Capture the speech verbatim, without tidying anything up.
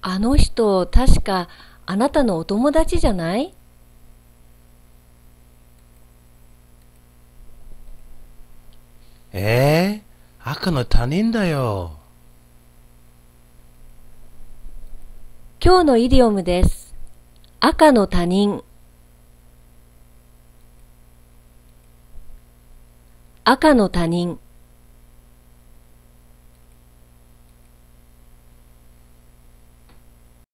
あの人、確かあなたのお友達じゃない？ えー、赤の他人だよ。 今日のイディオムです。赤の他人。赤の他人。